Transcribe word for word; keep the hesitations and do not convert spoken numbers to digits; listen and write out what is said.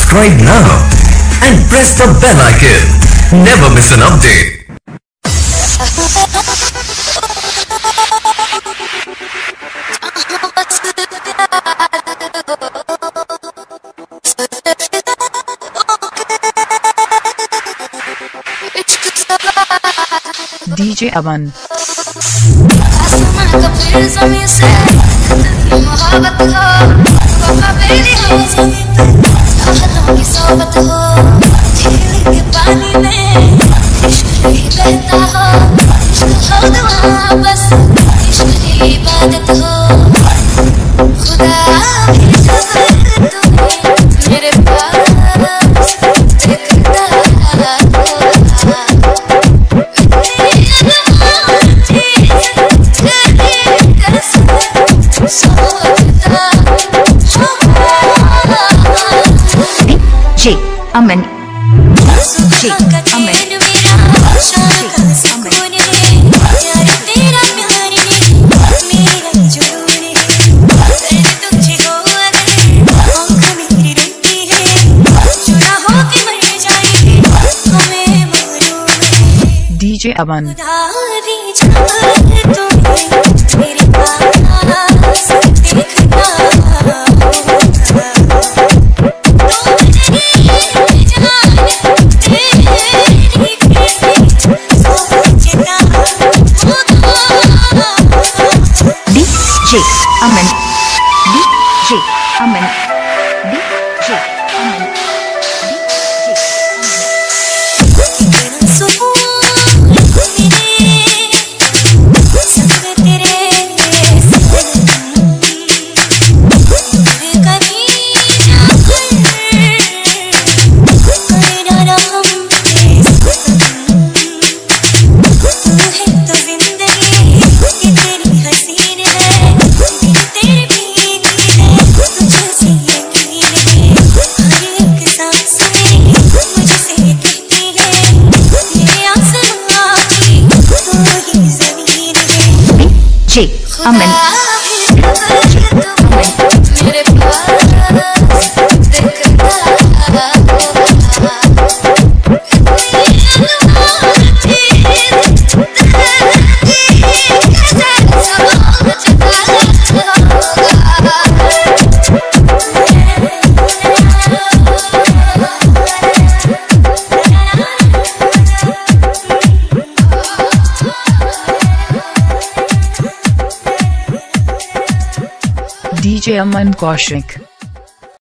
Subscribe now and press the bell icon. Never miss an update. D J Aman. J Aman J Aman D J Aman. D J Aman D J Aman D J Aman J Aman D J Aman Kaushik.